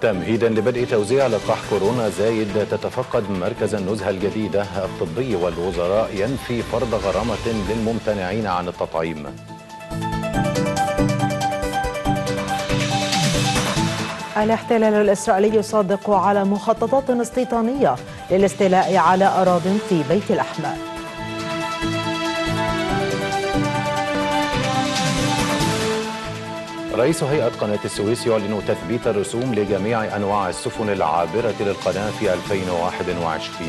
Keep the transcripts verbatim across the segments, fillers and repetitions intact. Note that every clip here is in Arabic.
تمهيدا لبدء توزيع لقاح كورونا زايد تتفقد مركز النزهة الجديدة الطبي والوزراء ينفي فرض غرامة للممتنعين عن التطعيم. الاحتلال الإسرائيلي يصادق على مخططات استيطانية للاستيلاء على أراضٍ في بيت لحم. رئيس هيئة قناة السويس يعلن تثبيت الرسوم لجميع أنواع السفن العابرة للقناة في ألفين وواحد وعشرين.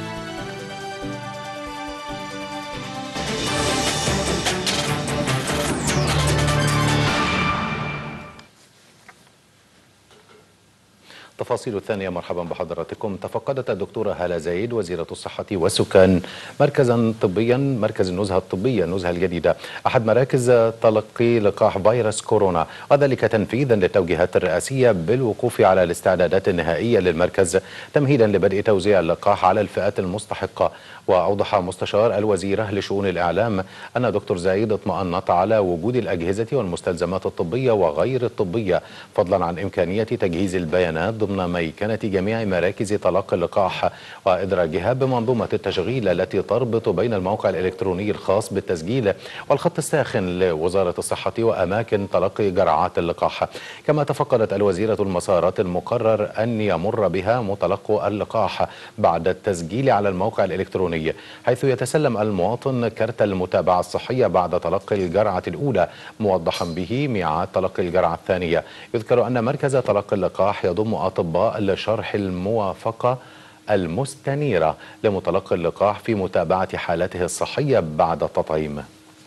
تفاصيل الثانية. مرحبا بحضراتكم. تفقدت الدكتورة هالة زايد وزيرة الصحة والسكان مركزا طبيا مركز النزهة الطبية النزهة الجديدة أحد مراكز تلقي لقاح فيروس كورونا، وذلك تنفيذا للتوجيهات الرئاسية بالوقوف على الاستعدادات النهائية للمركز تمهيدا لبدء توزيع اللقاح على الفئات المستحقة. وأوضح مستشار الوزيرة لشؤون الإعلام أن دكتور زايد اطمأنت على وجود الأجهزة والمستلزمات الطبية وغير الطبية، فضلا عن إمكانية تجهيز البيانات ضمن ميكنة جميع مراكز تلقي اللقاح وإدراجها بمنظومة التشغيل التي تربط بين الموقع الإلكتروني الخاص بالتسجيل والخط الساخن لوزارة الصحة وأماكن تلقي جرعات اللقاح. كما تفقدت الوزيرة المسارات المقرر أن يمر بها متلقو اللقاح بعد التسجيل على الموقع الإلكتروني، حيث يتسلم المواطن كرت المتابعة الصحية بعد تلقي الجرعة الأولى، موضحا به ميعاد تلقي الجرعة الثانية. يذكر أن مركز تلقي اللقاح يضم أطباء لشرح الموافقة المستنيرة لمتلقي اللقاح في متابعة حالته الصحية بعد التطعيم.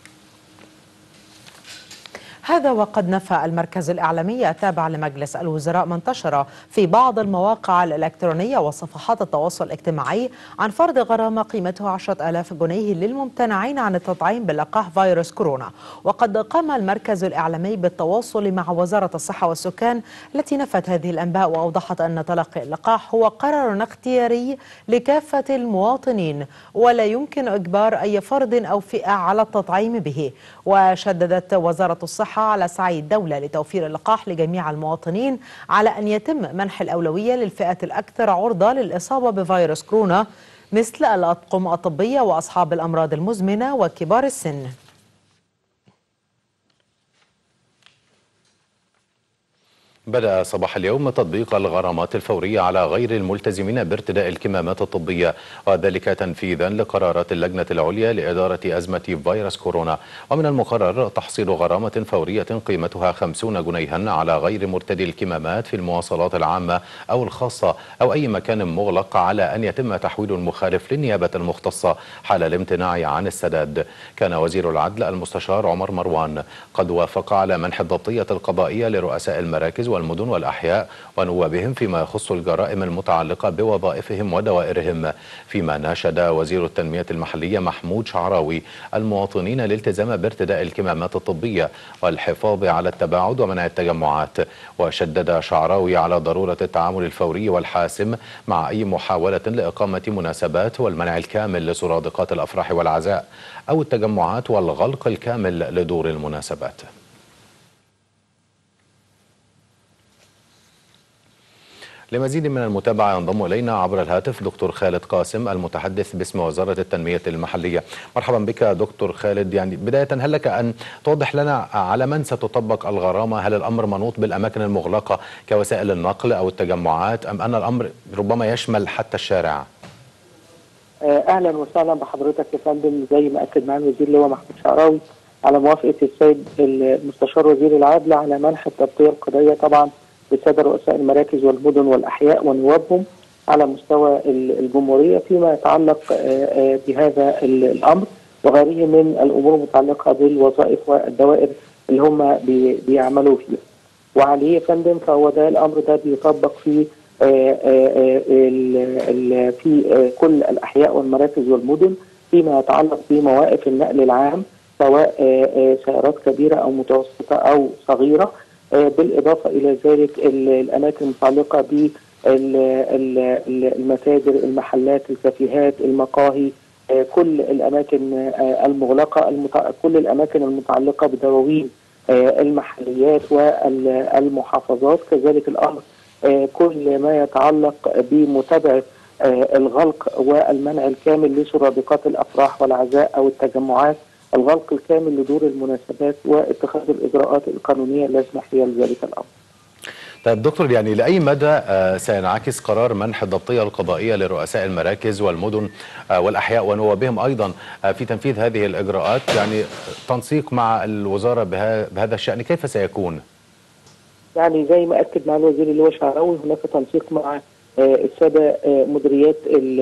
هذا وقد نفى المركز الإعلامي التابع لمجلس الوزراء ما انتشر في بعض المواقع الإلكترونية وصفحات التواصل الاجتماعي عن فرض غرامة قيمتها عشرة آلاف جنيه للممتنعين عن التطعيم بلقاح فيروس كورونا. وقد قام المركز الإعلامي بالتواصل مع وزارة الصحة والسكان التي نفت هذه الأنباء، وأوضحت أن تلقي اللقاح هو قرار اختياري لكافة المواطنين ولا يمكن إجبار أي فرد أو فئة على التطعيم به. وشددت وزارة الصحة على سعي الدولة لتوفير اللقاح لجميع المواطنين، على أن يتم منح الأولوية للفئات الأكثر عرضة للإصابة بفيروس كورونا مثل الأطقم الطبية وأصحاب الأمراض المزمنة وكبار السن. بدأ صباح اليوم تطبيق الغرامات الفورية على غير الملتزمين بارتداء الكمامات الطبية، وذلك تنفيذا لقرارات اللجنة العليا لإدارة أزمة فيروس كورونا. ومن المقرر تحصيل غرامة فورية قيمتها خمسين جنيها على غير مرتدي الكمامات في المواصلات العامة أو الخاصة أو أي مكان مغلق، على أن يتم تحويل المخالف للنيابة المختصة حال الامتناع عن السداد. كان وزير العدل المستشار عمر مروان قد وافق على منح الضبطية القضائية لرؤساء المراكز والمدن والأحياء ونوابهم فيما يخص الجرائم المتعلقة بوظائفهم ودوائرهم، فيما ناشد وزير التنمية المحلية محمود شعراوي المواطنين الالتزام بارتداء الكمامات الطبية والحفاظ على التباعد ومنع التجمعات. وشدد شعراوي على ضرورة التعامل الفوري والحاسم مع أي محاولة لإقامة مناسبات والمنع الكامل لسرادقات الأفراح والعزاء أو التجمعات والغلق الكامل لدور المناسبات. لمزيد من المتابعة ينضم إلينا عبر الهاتف دكتور خالد قاسم المتحدث باسم وزارة التنمية المحلية. مرحبا بك دكتور خالد. يعني بداية هل لك أن توضح لنا على من ستطبق الغرامة؟ هل الأمر منوط بالأماكن المغلقة كوسائل النقل أو التجمعات، أم أن الأمر ربما يشمل حتى الشارع؟ أهلا وسهلا بحضرتك يا فندم. زي ما أكد معالي الوزير اللي هو محمود شعراوي على موافقة السيد المستشار وزير العدل على منح التغطية القضائية طبعا لسادة رؤساء المراكز والمدن والأحياء ونوابهم على مستوى الجمهورية فيما يتعلق بهذا الأمر وغيره من الأمور المتعلقة بالوظائف والدوائر اللي هم بيعملوا فيها. وعليه يا فندم فهو ده الأمر ده بيطبق في في كل الأحياء والمراكز والمدن فيما يتعلق بمواقف النقل العام، سواء سيارات كبيرة أو متوسطة أو صغيرة، بالإضافة إلى ذلك الأماكن المتعلقة بالمتاجر، المحلات، الكافيهات، المقاهي، كل الأماكن المغلقة، كل الأماكن المتعلقة بدواوين المحليات والمحافظات. كذلك الأمر كل ما يتعلق بمتابعة الغلق والمنع الكامل لسرادقات الأفراح والعزاء أو التجمعات، الغلق الكامل لدور المناسبات واتخاذ الإجراءات القانونية اللازمة حيال ذلك الأمر. طيب دكتور، يعني لأي مدى سينعكس قرار منح الضبطية القضائية لرؤساء المراكز والمدن والأحياء ونوابهم أيضا في تنفيذ هذه الإجراءات؟ يعني تنسيق مع الوزارة بهذا الشأن كيف سيكون؟ يعني زي ما أكد مع الوزير اللي هو شعراوي، هناك تنسيق مع السادة مديريات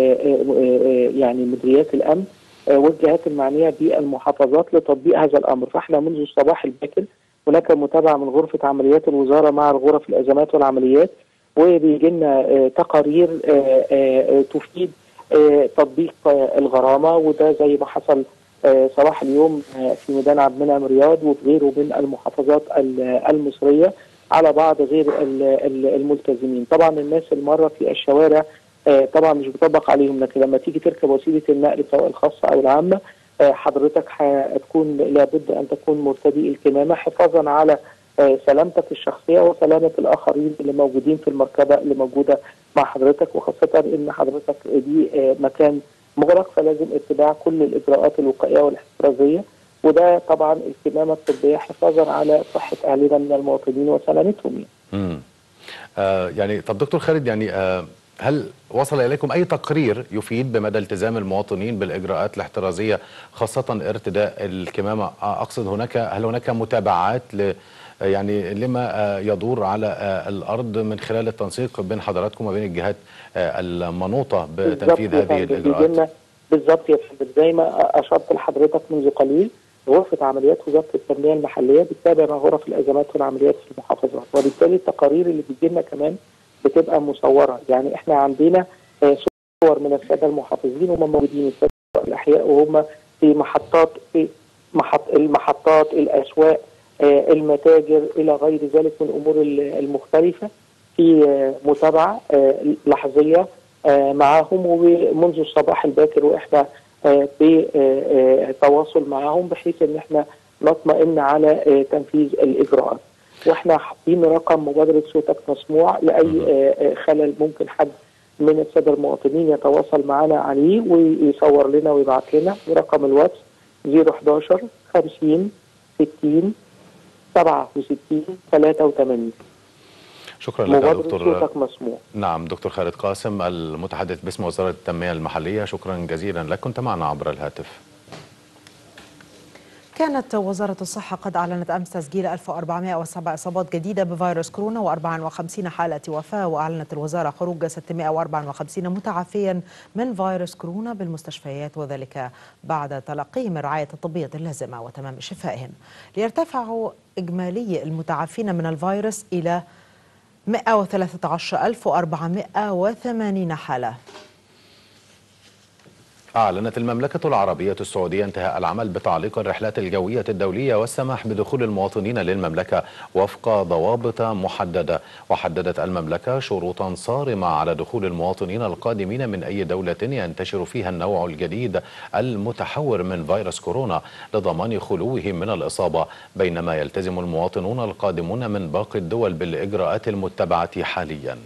يعني مديريات الأمن والجهات المعنية بالمحافظات لتطبيق هذا الأمر. فاحنا منذ الصباح الباكر هناك متابعة من غرفة عمليات الوزارة مع غرف الأزمات والعمليات، وبيجي لنا تقارير تفيد تطبيق الغرامة، وده زي ما حصل صباح اليوم في ميدان عبد المنعم رياض وفي غيره من المحافظات المصرية على بعض غير الملتزمين. طبعا الناس المرة في الشوارع طبعا مش بيطبق عليهم، لكن لما تيجي تركب وسيلة النقل سواء الخاصة أو العامة حضرتك هتكون لابد أن تكون مرتدي الكمامة حفاظا على سلامتك الشخصية وسلامة الآخرين اللي موجودين في المركبة اللي موجودة مع حضرتك، وخاصة إن حضرتك دي مكان مغلق فلازم اتباع كل الإجراءات الوقائية والاحترازية، وده طبعا الكمامة الطبية حفاظا على صحة أهلنا من المواطنين وسلامتهم. يعني. امم آه يعني طب دكتور خالد، يعني آه هل وصل إليكم أي تقرير يفيد بمدى التزام المواطنين بالإجراءات الاحترازية خاصة ارتداء الكمامة؟ أقصد هناك هل هناك متابعات ل يعني لما يدور على الأرض من خلال التنسيق بين حضراتكم وبين الجهات المنوطة بتنفيذ هذه الإجراءات؟ بالضبط يا فندم، زي ما أشرت لحضرتك منذ قليل، غرفة عمليات وزارة التنمية المحلية بتتابع مع غرف الأزمات والعمليات في المحافظات، وبالتالي التقارير اللي بتجي لنا كمان بتبقى مصورة. يعني احنا عندنا صور من السادة المحافظين وهم موجودين في الأحياء وهم في محطات في محط المحطات الأسواق المتاجر إلى غير ذلك من الأمور المختلفة، في متابعة لحظية معهم ومنذ الصباح الباكر، وإحنا بتواصل معهم بحيث إن إحنا نطمئن على تنفيذ الإجراءات. واحنا حاطين رقم مبادرة صوتك مسموع لأي خلل ممكن حد من السادة المواطنين يتواصل معنا عليه ويصور لنا ويبعت لنا، ورقم الواتس صفر حداشر خمسين ستين سبعة وستين ثلاثة وثمانين. شكرا لك دكتور. صوتك مسموع. نعم دكتور خالد قاسم المتحدث باسم وزارة التنمية المحلية، شكرا جزيلا لك، كنت معنا عبر الهاتف. كانت وزارة الصحة قد أعلنت أمس تسجيل ألف وأربعمائة وسبعة إصابات جديدة بفيروس كورونا وأربعة وخمسين حالة وفاة، وأعلنت الوزارة خروج ستمائة وأربعة وخمسين متعافيا من فيروس كورونا بالمستشفيات، وذلك بعد تلقيهم الرعاية الطبية اللازمة وتمام شفائهم، ليرتفع إجمالي المتعافين من الفيروس إلى مائة وثلاثة عشر ألف وأربعمائة وثمانين حالة. أعلنت المملكة العربية السعودية انتهاء العمل بتعليق الرحلات الجوية الدولية والسماح بدخول المواطنين للمملكة وفق ضوابط محددة. وحددت المملكة شروطا صارمة على دخول المواطنين القادمين من أي دولة ينتشر فيها النوع الجديد المتحور من فيروس كورونا لضمان خلوهم من الإصابة، بينما يلتزم المواطنون القادمون من باقي الدول بالإجراءات المتبعة حاليا.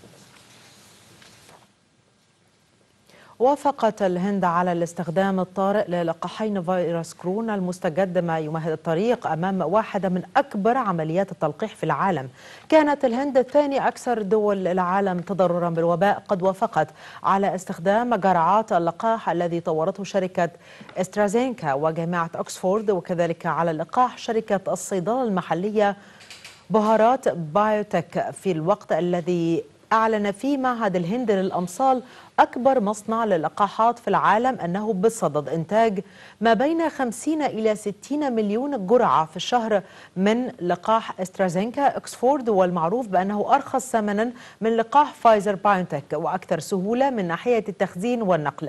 وافقت الهند على الاستخدام الطارئ للقاحين فيروس كورونا المستجد، ما يمهد الطريق أمام واحدة من أكبر عمليات التلقيح في العالم. كانت الهند ثاني أكثر دول العالم تضررا بالوباء قد وافقت على استخدام جرعات اللقاح الذي طورته شركة استرازينكا وجامعة أكسفورد، وكذلك على لقاح شركة الصيدلة المحلية بهارات بايوتك، في الوقت الذي أعلن فيه معهد الهند للأمصال أكبر مصنع للقاحات في العالم أنه بصدد إنتاج ما بين خمسين إلى ستين مليون جرعة في الشهر من لقاح استرازينكا أكسفورد، والمعروف بأنه أرخص ثمنا من لقاح فايزر بايوتك وأكثر سهولة من ناحية التخزين والنقل.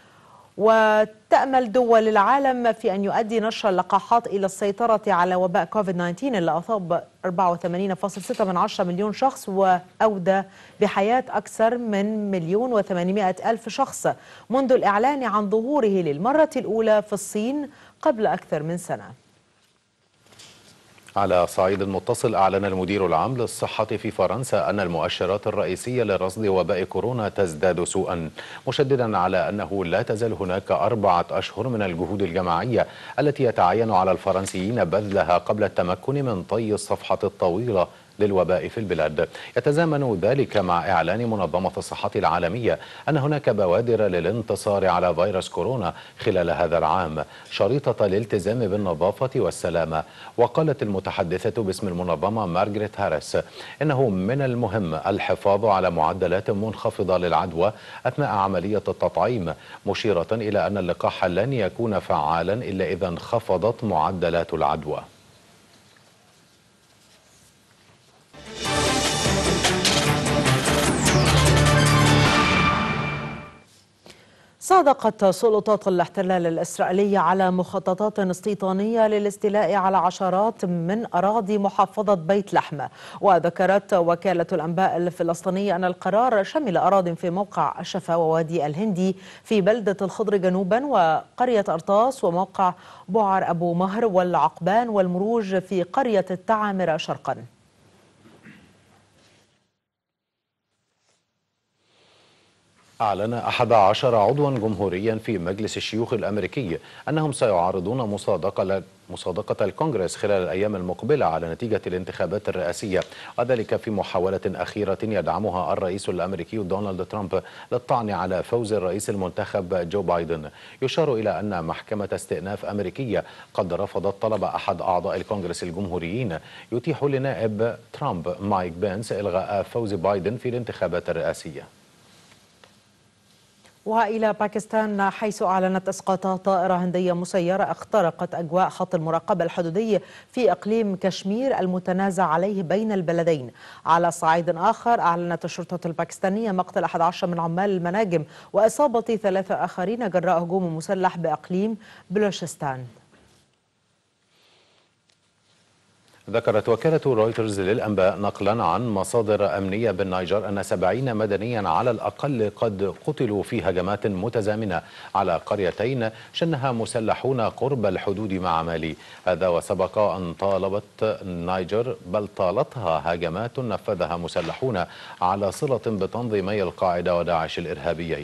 وتأمل دول العالم في أن يؤدي نشر اللقاحات إلى السيطرة على وباء كوفيد تسعة عشر اللي أصاب أربعة وثمانين فاصلة ستة مليون شخص وأودى بحياة أكثر من مليون وثمانمائة ألف شخص منذ الإعلان عن ظهوره للمرة الأولى في الصين قبل أكثر من سنة. على صعيد متصل، أعلن المدير العام للصحة في فرنسا أن المؤشرات الرئيسية لرصد وباء كورونا تزداد سوءا، مشددا على أنه لا تزال هناك أربعة أشهر من الجهود الجماعية التي يتعين على الفرنسيين بذلها قبل التمكن من طي الصفحة الطويلة للوباء في البلاد. يتزامن ذلك مع إعلان منظمة الصحة العالمية أن هناك بوادر للانتصار على فيروس كورونا خلال هذا العام شريطة الالتزام بالنظافة والسلامة. وقالت المتحدثة باسم المنظمة مارغريت هاريس إنه من المهم الحفاظ على معدلات منخفضة للعدوى أثناء عملية التطعيم، مشيرة إلى أن اللقاح لن يكون فعالا إلا إذا انخفضت معدلات العدوى. صادقت سلطات الاحتلال الإسرائيلي على مخططات استيطانية للاستيلاء على عشرات من أراضي محافظة بيت لحم. وذكرت وكالة الأنباء الفلسطينية أن القرار شمل أراضٍ في موقع الشفا ووادي الهندي في بلدة الخضر جنوبا وقرية أرطاس وموقع بعر أبو مهر والعقبان والمروج في قرية التعامرة شرقا. أعلن أحد عشر عضوا جمهوريا في مجلس الشيوخ الأمريكي أنهم سيعارضون مصادقة مصادقة الكونغرس خلال الأيام المقبلة على نتيجة الانتخابات الرئاسية، وذلك في محاولة أخيرة يدعمها الرئيس الأمريكي دونالد ترامب للطعن على فوز الرئيس المنتخب جو بايدن. يشار إلى أن محكمة استئناف أمريكية قد رفضت طلب أحد أعضاء الكونغرس الجمهوريين يتيح لنائب ترامب مايك بينس إلغاء فوز بايدن في الانتخابات الرئاسية. وإلى باكستان، حيث أعلنت إسقاط طائرة هندية مسيرة اخترقت أجواء خط المراقبة الحدودي في إقليم كشمير المتنازع عليه بين البلدين. على صعيد آخر، أعلنت الشرطة الباكستانية مقتل أحد عشر من عمال المناجم وإصابة ثلاثة آخرين جراء هجوم مسلح بإقليم بلوشستان. ذكرت وكالة رويترز للأنباء نقلا عن مصادر أمنية بالنيجر أن سبعين مدنيا على الأقل قد قتلوا في هجمات متزامنة على قريتين شنها مسلحون قرب الحدود مع مالي. هذا وسبق أن طالبت النيجر بل طالتها هجمات نفذها مسلحون على صلة بتنظيمي القاعدة وداعش الإرهابيين.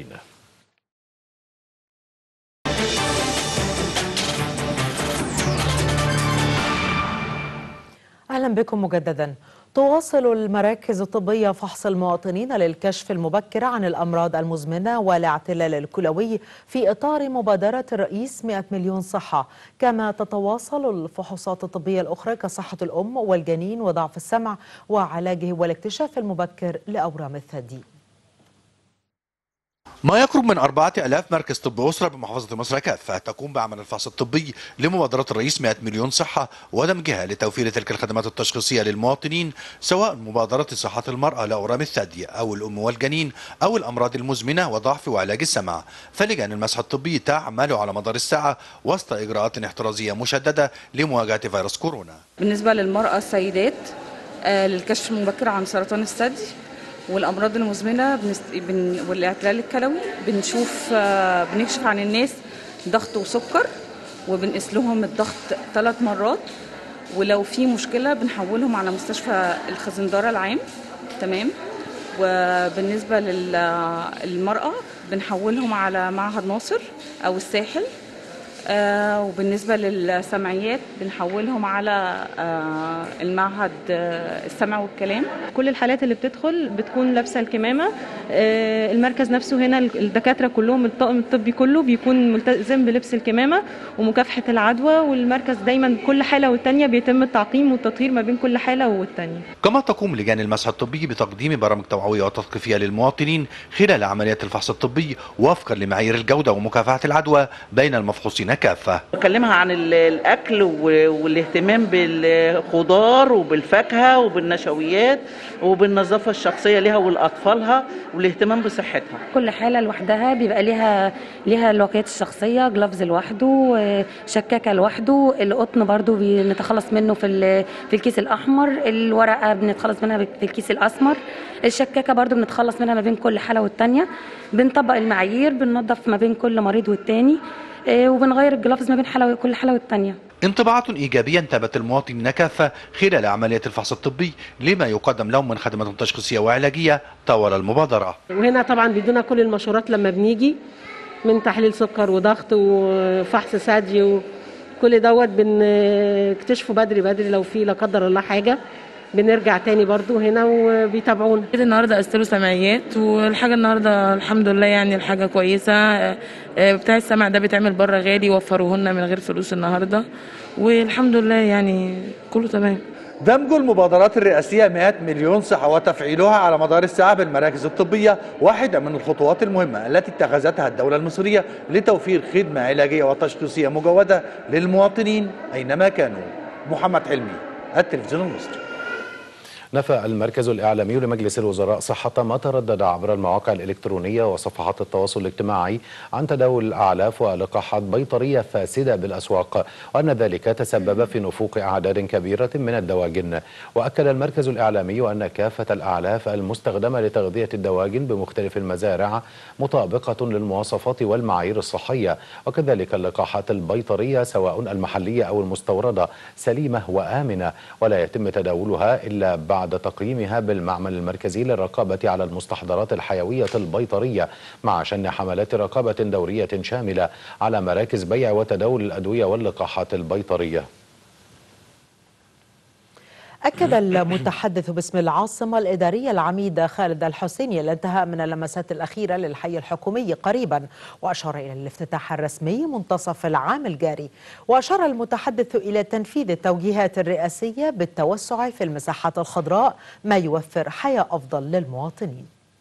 أهلا بكم مجددا. تواصل المراكز الطبية فحص المواطنين للكشف المبكر عن الأمراض المزمنة والاعتلال الكلوي في إطار مبادرة الرئيس مئة مليون صحة، كما تتواصل الفحوصات الطبية الأخرى كصحة الأم والجنين وضعف السمع وعلاجه والاكتشاف المبكر لأورام الثدي. ما يقرب من أربعة آلاف مركز طب أسرة بمحافظة مصر كافة تقوم بعمل الفحص الطبي لمبادرة الرئيس مئة مليون صحة ودمجها لتوفير تلك الخدمات التشخيصية للمواطنين، سواء مبادرة صحة المرأة لأورام الثدي أو الأم والجنين أو الأمراض المزمنة وضعف وعلاج السمع. فلجان المسح الطبي تعمل على مدار الساعة وسط إجراءات احترازية مشددة لمواجهة فيروس كورونا. بالنسبة للمرأة السيدات آه للكشف المبكر عن سرطان الثدي والامراض المزمنه بنست... بن... والاعتلال الكلوي، بنشوف بنكشف عن الناس ضغط وسكر وبنقيس لهم الضغط ثلاث مرات، ولو في مشكله بنحولهم على مستشفى الخزنداره العام. تمام. وبالنسبه للمراه بنحولهم على معهد ناصر او الساحل. آه وبالنسبة للسمعيات بنحولهم على آه المعهد آه السمع والكلام. كل الحالات اللي بتدخل بتكون لابسة الكمامة. آه المركز نفسه هنا الدكاترة كلهم الطاقم الطبي كله بيكون ملتزم بلبس الكمامة ومكافحة العدوى، والمركز دايما كل حالة والتانية بيتم التعقيم والتطهير ما بين كل حالة والتانية. كما تقوم لجان المسح الطبي بتقديم برامج توعوية وتثقيفية للمواطنين خلال عمليات الفحص الطبي وفقا لمعايير الجودة ومكافحة العدوى بين المفحوصين كافة. بكلمها عن الأكل والاهتمام بالخضار وبالفاكهة وبالنشويات وبالنظافة الشخصية لها ولأطفالها والاهتمام بصحتها. كل حالة لوحدها بيبقى لها لها الوقايات الشخصية، جلافز لوحده، شكاكة لوحده، القطن برضو بنتخلص منه في في الكيس الأحمر، الورقة بنتخلص منها في الكيس الأسمر، الشكاكة برضو بنتخلص منها ما بين كل حالة والتانية. بنطبق المعايير، بننظف ما بين كل مريض والتاني، وبنغير الجلافز ما بين حالة كل حالة والتانية. انطباعات إيجابية انتابت المواطنين كافة خلال عملية الفحص الطبي لما يقدم لهم من خدمات تشخيصية وعلاجية طوال المبادرة. وهنا طبعا بيدونا كل المشورات لما بنيجي، من تحليل سكر وضغط وفحص ثدي وكل دوت بنكتشفه بدري بدري، لو في لا قدر الله حاجة بنرجع تاني برضو هنا وبيتابعونا. النهارده قستلوا سمعيات، والحاجه النهارده الحمد لله يعني الحاجه كويسه. بتاع السمع ده بيتعمل بره غالي، وفروه لنا من غير فلوس النهارده، والحمد لله يعني كله تمام. دمج المبادرات الرئاسية مئة مليون صحة وتفعيلها على مدار الساعة بالمراكز الطبية واحدة من الخطوات المهمة التي اتخذتها الدولة المصرية لتوفير خدمة علاجية وتشخيصية مجودة للمواطنين أينما كانوا. محمد حلمي، التلفزيون المصري. نفى المركز الإعلامي لمجلس الوزراء صحة ما تردد عبر المواقع الإلكترونية وصفحات التواصل الاجتماعي عن تداول الأعلاف ولقاحات بيطرية فاسدة بالأسواق، وأن ذلك تسبب في نفوق أعداد كبيرة من الدواجن. وأكد المركز الإعلامي أن كافة الأعلاف المستخدمة لتغذية الدواجن بمختلف المزارع مطابقة للمواصفات والمعايير الصحية، وكذلك اللقاحات البيطرية سواء المحلية أو المستوردة سليمة وآمنة، ولا يتم تداولها إلا بعد بعد تقييمها بالمعمل المركزي للرقابة على المستحضرات الحيوية البيطرية، مع شن حملات رقابة دورية شاملة على مراكز بيع وتداول الأدوية واللقاحات البيطرية. أكد المتحدث باسم العاصمة الإدارية العميد خالد الحسيني الانتهاء من اللمسات الأخيرة للحي الحكومي قريبا، وأشار إلى الافتتاح الرسمي منتصف العام الجاري. وأشار المتحدث إلى تنفيذ التوجيهات الرئاسية بالتوسع في المساحات الخضراء ما يوفر حياة أفضل للمواطنين.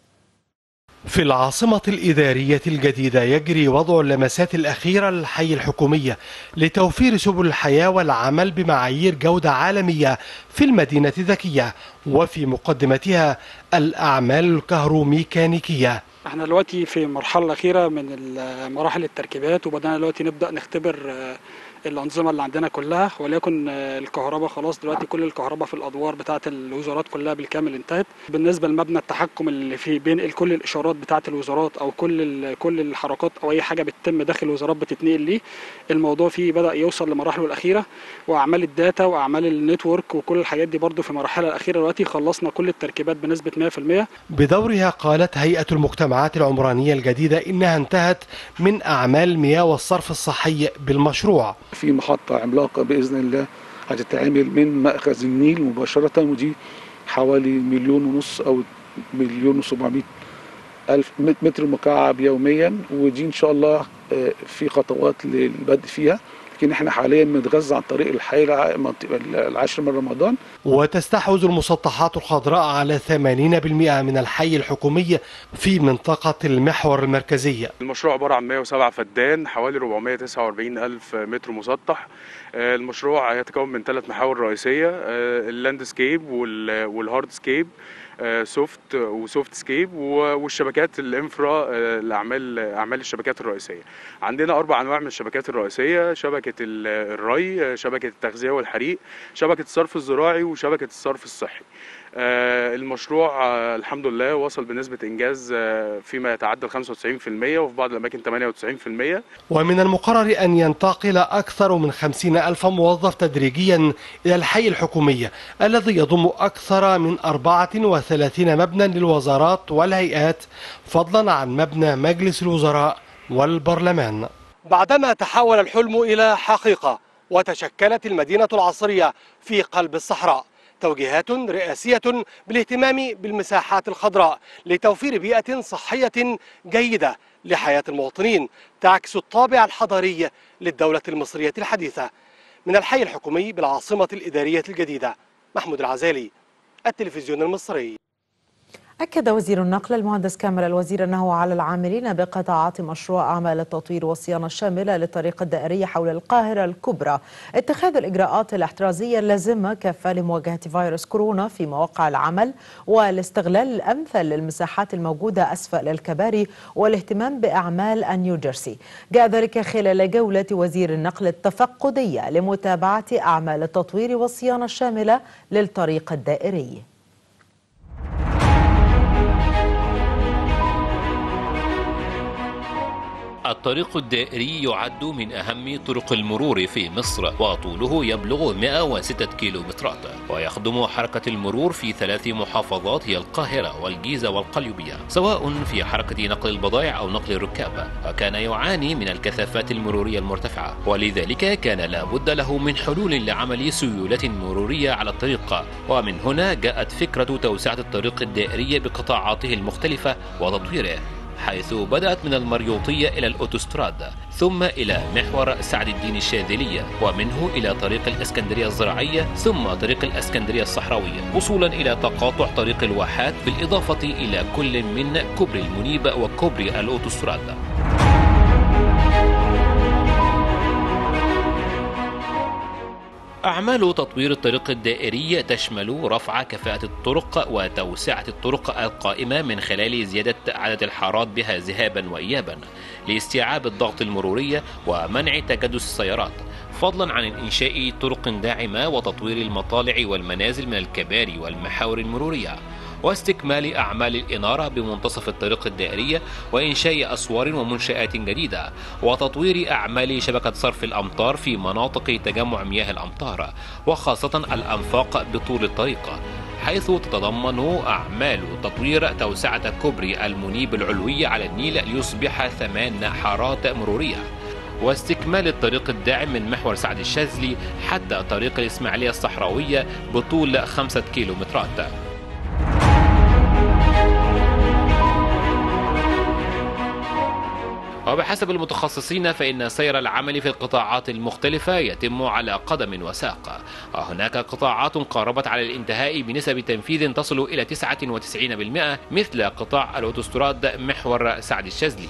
في العاصمة الإدارية الجديدة يجري وضع اللمسات الأخيرة للحي الحكومية لتوفير سبل الحياة والعمل بمعايير جودة عالمية في المدينة الذكية، وفي مقدمتها الأعمال الكهروميكانيكية. احنا دلوقتي في المرحلة الأخيرة من مراحل التركيبات، وبدأنا دلوقتي نبدأ نختبر الأنظمة اللي عندنا كلها، وليكن الكهرباء خلاص دلوقتي كل الكهرباء في الأدوار بتاعة الوزارات كلها بالكامل انتهت. بالنسبة لمبنى التحكم اللي فيه بين كل الإشارات بتاعة الوزارات أو كل كل الحركات أو أي حاجة بتتم داخل الوزارات بتتنقل ليه، الموضوع فيه بدأ يوصل لمراحله الأخيرة، وأعمال الداتا وأعمال النتورك وكل الحاجات دي برضو في مراحلها الأخيرة. دلوقتي خلصنا كل التركيبات بنسبة مئة في المئة. بدورها قالت هيئة المجتمعات العمرانية الجديدة إنها انتهت من أعمال المياه والصرف الصحي بالمشروع. في محطة عملاقة بإذن الله هتتعمل من مأخذ النيل مباشرة، ودي حوالي مليون ونص أو مليون وسبعمائة ألف متر مكعب يوميا، ودي إن شاء الله في خطوات للبدء فيها، لكن احنا حاليا بنتغذى عن طريق الحي العاشر من رمضان. وتستحوذ المسطحات الخضراء على ثمانين بالمئة من الحي الحكومي في منطقة المحور المركزية. المشروع عبارة عن مئة وسبعة فدان، حوالي أربعمئة وتسعة وأربعين ألف متر مسطح. المشروع يتكون من ثلاث محاور رئيسية، اللاندسكيب والهاردسكيب، سوفت وسوفت سكيب، والشبكات الانفرا لاعمال اعمال الشبكات الرئيسيه. عندنا اربع انواع من الشبكات الرئيسيه: شبكه الري، شبكه التغذيه والحريق، شبكه الصرف الزراعي، وشبكه الصرف الصحي. المشروع الحمد لله وصل بنسبة إنجاز فيما يتعدى خمسة وتسعين بالمئة، وفي بعض الأماكن ثمانية وتسعين بالمئة. ومن المقرر أن ينتقل أكثر من خمسين ألف موظف تدريجيا إلى الحي الحكومي الذي يضم أكثر من أربعة وثلاثين مبنى للوزارات والهيئات، فضلا عن مبنى مجلس الوزراء والبرلمان. بعدما تحول الحلم إلى حقيقة وتشكلت المدينة العصرية في قلب الصحراء، توجيهات رئاسية بالاهتمام بالمساحات الخضراء لتوفير بيئة صحية جيدة لحياة المواطنين تعكس الطابع الحضاري للدولة المصرية الحديثة. من الحي الحكومي بالعاصمة الإدارية الجديدة، محمود العزالي، التلفزيون المصري. أكد وزير النقل المهندس كامل الوزير أنه على العاملين بقطاعات مشروع أعمال التطوير والصيانة الشاملة للطريق الدائري حول القاهرة الكبرى اتخاذ الإجراءات الاحترازية اللازمة كافة لمواجهة فيروس كورونا في مواقع العمل، والاستغلال الأمثل للمساحات الموجودة أسفل الكباري، والاهتمام بأعمال النيوجيرسي. جاء ذلك خلال جولة وزير النقل التفقدية لمتابعة أعمال التطوير والصيانة الشاملة للطريق الدائري. الطريق الدائري يعد من أهم طرق المرور في مصر، وطوله يبلغ مئة وستة كيلومترات، ويخدم حركة المرور في ثلاث محافظات هي القاهرة والجيزة والقليوبية، سواء في حركة نقل البضائع أو نقل الركاب، وكان يعاني من الكثافات المرورية المرتفعة، ولذلك كان لا بد له من حلول لعمل سيولة مرورية على الطريق. ومن هنا جاءت فكرة توسعة الطريق الدائري بقطاعاته المختلفة وتطويره، حيث بدأت من المريوطية إلى الأوتوستراد، ثم إلى محور سعد الدين الشاذلية، ومنه إلى طريق الإسكندرية الزراعية، ثم طريق الإسكندرية الصحراوية، وصولا إلى تقاطع طريق الواحات، بالإضافة إلى كل من كوبري المنيب وكوبري الأوتوستراد. أعمال تطوير الطريق الدائري تشمل رفع كفاءة الطرق وتوسعة الطرق القائمة من خلال زيادة عدد الحارات بها ذهابا وإيابا لاستيعاب الضغط المروري ومنع تكدس السيارات، فضلا عن إنشاء طرق داعمة وتطوير المطالع والمنازل من الكباري والمحاور المرورية، واستكمال أعمال الإنارة بمنتصف الطريق الدائري، وإنشاء أسوار ومنشآت جديدة، وتطوير أعمال شبكة صرف الأمطار في مناطق تجمع مياه الأمطار، وخاصة الأنفاق بطول الطريق، حيث تتضمن أعمال تطوير توسعة كوبري المنيب العلوي على النيل ليصبح ثمان حارات مرورية، واستكمال الطريق الداعم من محور سعد الشاذلي حتى طريق الإسماعيلية الصحراوية بطول خمسة كيلومترات. وبحسب المتخصصين فإن سير العمل في القطاعات المختلفة يتم على قدم وساق، وهناك قطاعات قاربت على الانتهاء بنسب تنفيذ تصل إلى تسعة وتسعين بالمئة مثل قطاع الأوتوستراد محور سعد الشاذلي.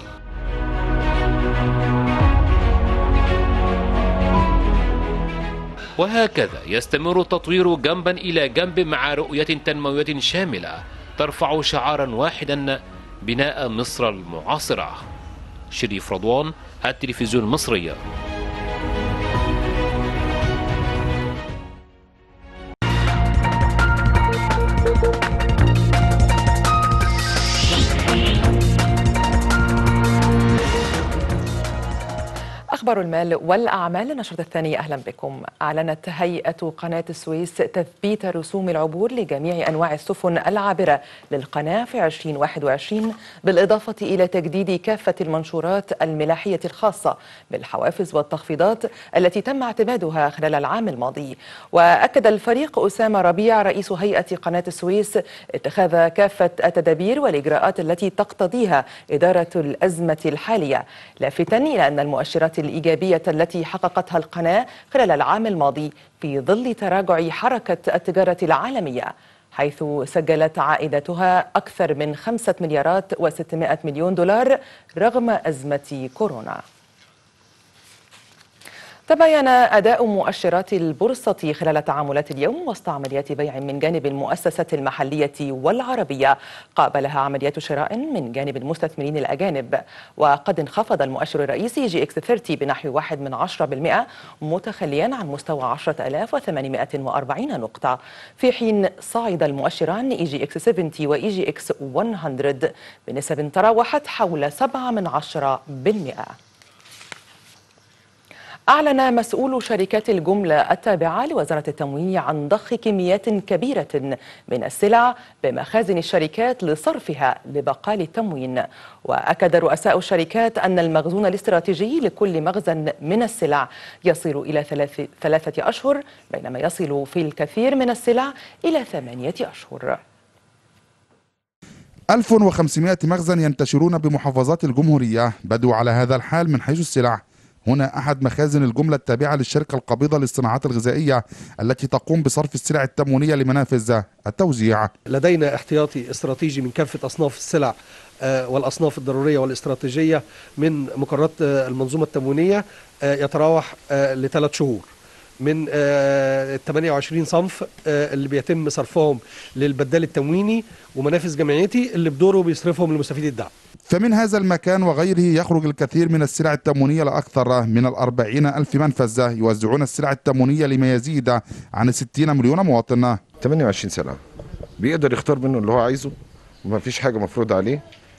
وهكذا يستمر التطوير جنبا إلى جنب مع رؤية تنموية شاملة ترفع شعارا واحدا: بناء مصر المعاصرة. شريف رضوان، التلفزيون المصري. أخبار المال والأعمال النشرة الثانية، أهلا بكم. أعلنت هيئة قناة السويس تثبيت رسوم العبور لجميع أنواع السفن العابرة للقناة في ألفين وواحد وعشرين، بالإضافة إلى تجديد كافة المنشورات الملاحية الخاصة بالحوافز والتخفيضات التي تم اعتمادها خلال العام الماضي. وأكد الفريق أسامة ربيع رئيس هيئة قناة السويس اتخاذ كافة التدابير والإجراءات التي تقتضيها إدارة الأزمة الحالية، لافتا إلى أن المؤشرات الإيجابية التي حققتها القناة خلال العام الماضي في ظل تراجع حركة التجارة العالمية، حيث سجلت عائداتها أكثر من خمسة مليارات وستمائة مليون دولار رغم أزمة كورونا. تبين أداء مؤشرات البورصة خلال تعاملات اليوم وسط عمليات بيع من جانب المؤسسات المحلية والعربية، قابلها عمليات شراء من جانب المستثمرين الأجانب. وقد انخفض المؤشر الرئيسي جي إكس ثلاثين بنحو واحد من عشرة بالمئة متخليا عن مستوى عشرة آلاف وثمانمائة وأربعين نقطة، في حين صعد المؤشران إي جي إكس سبعين وإي جي إكس مئة بنسب تراوحت حول سبعة من عشرة بالمئة. أعلن مسؤول شركات الجملة التابعة لوزارة التموين عن ضخ كميات كبيرة من السلع بمخازن الشركات لصرفها لبقال التموين. وأكد رؤساء الشركات أن المخزون الاستراتيجي لكل مخزن من السلع يصل إلى ثلاث ثلاثة أشهر، بينما يصل في الكثير من السلع إلى ثمانية أشهر. ألف وخمسمائة مخزن ينتشرون بمحافظات الجمهورية بدوا على هذا الحال من حيث السلع. هنا أحد مخازن الجملة التابعة للشركة القابضة للصناعات الغذائية التي تقوم بصرف السلع التموينية لمنافذ التوزيع. لدينا احتياطي استراتيجي من كافة أصناف السلع والأصناف الضرورية والاستراتيجية من مقررات المنظومة التموينية يتراوح لثلاث شهور، من ثمانية وعشرين صنف اللي بيتم صرفهم للبدال التمويني ومنافذ جمعيتي اللي بدوره بيصرفهم لمستفيد الدعم. فمن هذا المكان وغيره يخرج الكثير من السلع التموينية لأكثر من الأربعين ألف منفذ يوزعون السلع التموينية لما يزيد عن ستين مليون مواطن. ثمانية وعشرين سلعة بيقدر يختار منه اللي هو عايزه، وما فيش حاجة مفروض عليه،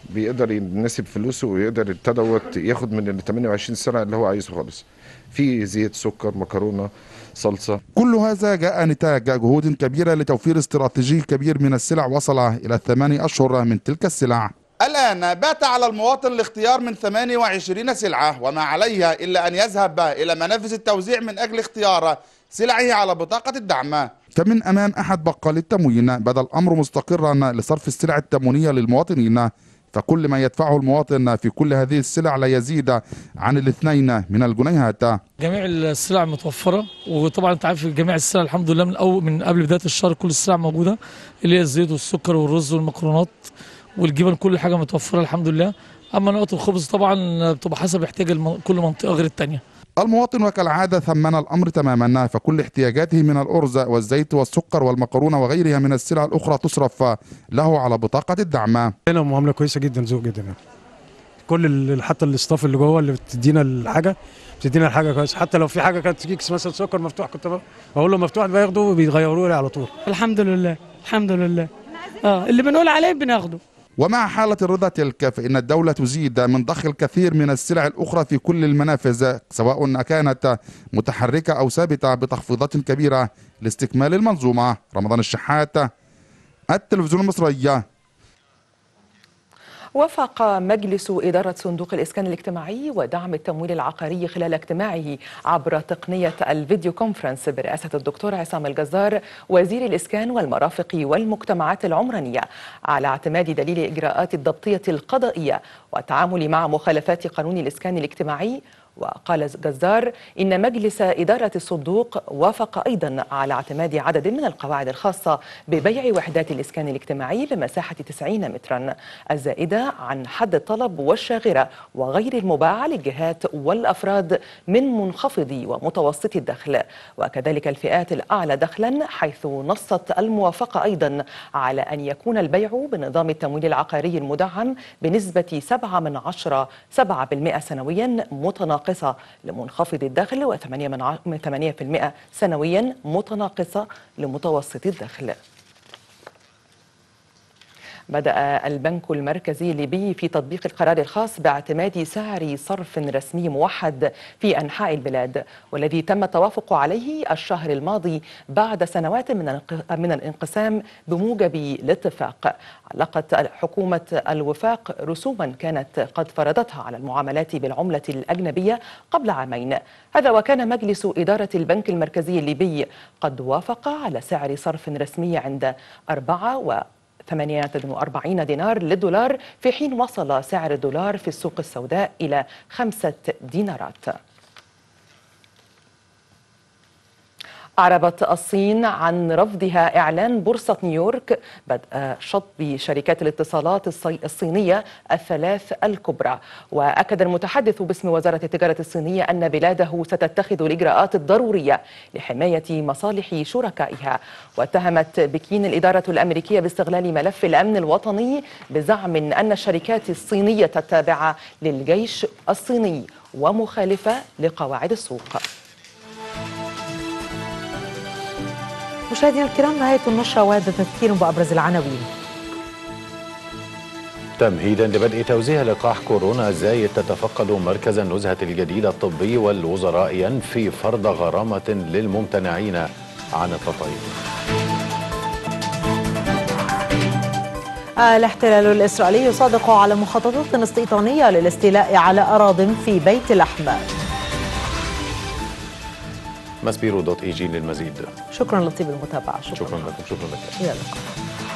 بيقدر ينسب فلوسه ويقدر دوت ياخد من ال ثمانية وعشرين سلعه اللي هو عايزه خالص، في زيت، سكر، مكرونه، صلصه. كل هذا جاء نتاج جهود كبيره لتوفير استراتيجي كبير من السلع وصل الى ثماني اشهر من تلك السلع. الآن بات على المواطن الاختيار من ثمانية وعشرين سلعة، وما عليها إلا أن يذهب إلى منافذ التوزيع من أجل اختيار سلعه على بطاقة الدعم. فمن أمام أحد بقال التموين بدا الأمر مستقرا لصرف السلع التموينية للمواطنين، فكل ما يدفعه المواطن في كل هذه السلع لا يزيد عن الاثنين من الجنيهات. جميع السلع متوفرة، وطبعا انت عارف جميع السلع الحمد لله من أول من قبل بداية الشهر كل السلع موجودة، اللي هي الزيت والسكر والرز والمكرونات والجبن، كل حاجه متوفره الحمد لله. اما نقط الخبز طبعا بتبقى حسب احتياج الم... كل منطقه غير الثانيه. المواطن وكالعاده ثمن الامر تماما، فكل احتياجاته من الارز والزيت والسكر والمكرونه وغيرها من السلع الاخرى تصرف له على بطاقه الدعم. هنا معامله كويسه جدا، ذوق جدا يعني. كل حتى الاستاف اللي جوه اللي بتدينا الحاجه بتدينا الحاجه كويسه، حتى لو في حاجه كانت كيكس مثلا سكر مفتوح كنت بقول له مفتوح بياخده وبيغيروه لي على طول. الحمد لله الحمد لله اه اللي بنقول عليه بناخده. ومع حالة الرضا تلك فإن الدولة تزيد من ضخ الكثير من السلع الأخرى في كل المنافذ، سواء كانت متحركة أو ثابتة، بتخفيضات كبيرة لاستكمال المنظومة. رمضان الشحات، التلفزيون المصري. وافق مجلس إدارة صندوق الإسكان الاجتماعي ودعم التمويل العقاري خلال اجتماعه عبر تقنية الفيديو كونفرنس برئاسة الدكتور عصام الجزار وزير الإسكان والمرافق والمجتمعات العمرانية على اعتماد دليل إجراءات الضبطية القضائية والتعامل مع مخالفات قانون الإسكان الاجتماعي. وقال الجزار إن مجلس إدارة الصندوق وافق أيضا على اعتماد عدد من القواعد الخاصة ببيع وحدات الإسكان الاجتماعي بمساحة تسعين مترا الزائدة عن حد الطلب والشاغرة وغير المباعة للجهات والأفراد من منخفضي ومتوسطي الدخل، وكذلك الفئات الأعلى دخلا، حيث نصت الموافقة أيضا على أن يكون البيع بنظام التمويل العقاري المدعم بنسبة سبعة من عشرة سبعة بالمئة سنويا متناقضة لمنخفض الدخل وثمانية من ثمانية بالمئة سنويا متناقصة لمتوسط الدخل. بدأ البنك المركزي الليبي في تطبيق القرار الخاص باعتماد سعر صرف رسمي موحد في أنحاء البلاد، والذي تم التوافق عليه الشهر الماضي بعد سنوات من من الانقسام بموجب الاتفاق. علقت حكومة الوفاق رسوما كانت قد فرضتها على المعاملات بالعملة الأجنبية قبل عامين. هذا وكان مجلس إدارة البنك المركزي الليبي قد وافق على سعر صرف رسمي عند أربعة و ثمانية وأربعين دينار للدولار، في حين وصل سعر الدولار في السوق السوداء إلى خمسة دينارات. أعربت الصين عن رفضها إعلان بورصة نيويورك بدء شطب شركات الاتصالات الصينية الثلاث الكبرى. وأكد المتحدث باسم وزارة التجارة الصينية أن بلاده ستتخذ الإجراءات الضرورية لحماية مصالح شركائها. واتهمت بكين الإدارة الأمريكية باستغلال ملف الأمن الوطني بزعم أن الشركات الصينية التابعة للجيش الصيني ومخالفة لقواعد السوق. مشاهدينا الكرام، نهاية النشرة وهذا تذكير بأبرز العناوين. تمهيدا لبدء توزيع لقاح كورونا زايد تتفقد مركز النزهة الجديد الطبي والوزراء ينفي فرض غرامة للممتنعين عن التطعيم. الاحتلال الإسرائيلي يصادق على مخططات استيطانية للاستيلاء على أراضٍ في بيت لحم. ماسبيرو دوت اي جي للمزيد. شكرا لطيب المتابعة. شكرا, شكرا لكم. شكرا لك. إلى اللقاء.